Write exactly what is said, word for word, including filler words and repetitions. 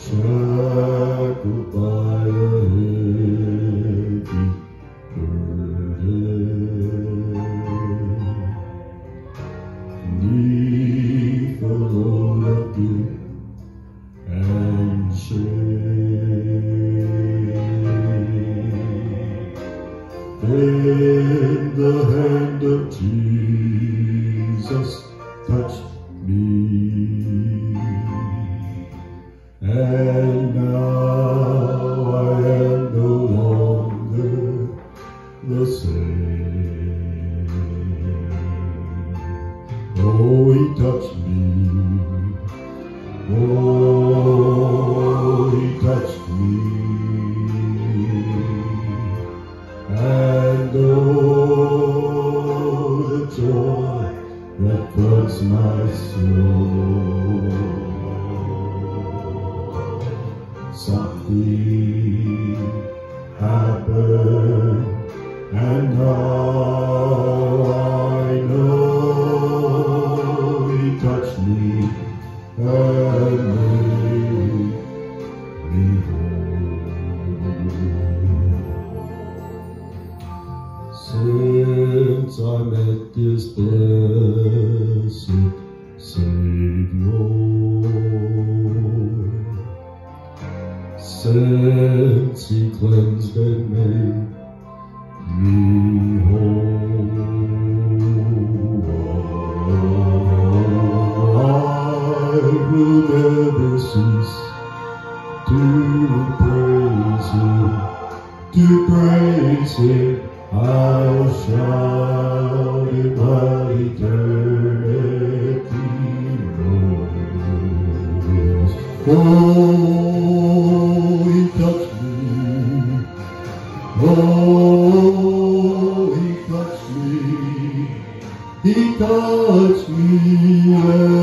shackled by a heavy burden, 'neath the load of guilt and shame. Then the hand of Jesus touched me, and now I am no longer the same. Oh, he touched me. Oh, he touched me. And oh, the joy that floods my soul. Something happened, and now I know he touched me and made me whole. Since I met this blessed Savior, since he cleansed and made me whole, I will never cease to praise him, to praise him. I'll shout in my eternity rolls. Oh, he touched me. Oh, he touched me. He touched me.